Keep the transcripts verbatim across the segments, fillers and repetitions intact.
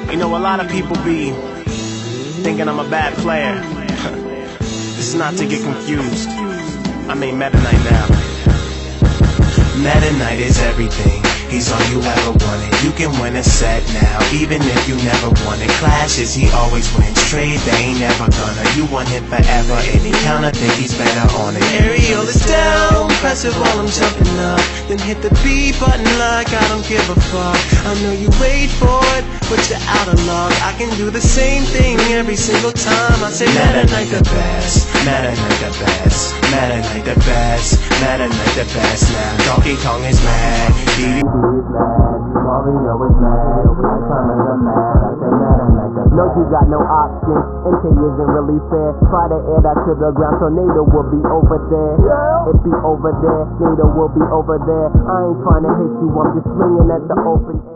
You know, a lot of people be thinking I'm a bad player. This is not to get confused. I mean Meta Knight now. Meta Knight is everything. He's all you ever wanted. You can win a set now, even if you never won it. Clashes, he always wins. Trade, they ain't never gonna. You want him forever, and he counter think he's better on it. Aerial is down, passive while I'm jumping up. Then hit the B button like I don't give a fuck. I know you wait for it, but you're out of luck. I can do the same thing every single time. I say Meta Knight the best, Meta Knight the best, Meta Knight the best, Meta Knight the best now. Donkey Kong is mad, D D D is mad, Mario is mad, I'm climbing the mad, I say Meta Knight the best. No, you got no options, M K isn't really fair. Try to air that to the ground, Tornado will be over there. It be over there, Nado will be over there. I ain't trying to hit you, I'm just swinging at the open air.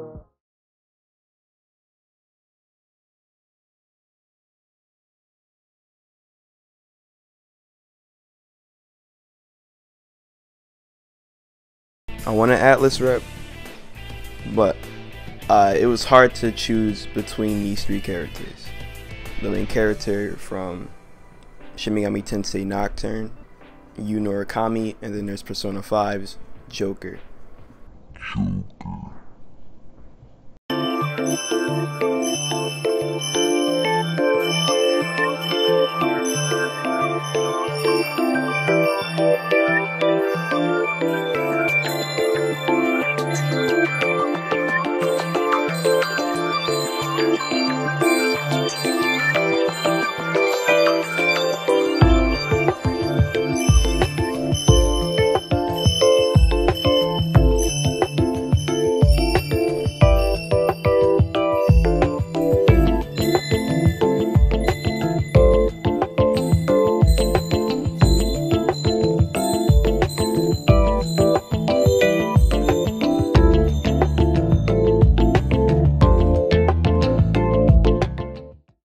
I want an Atlas rep, but uh, it was hard to choose between these three characters. The main character from Shin Megami Tensei Nocturne, Yu Norakami, and then there's Persona five's Joker. Joker.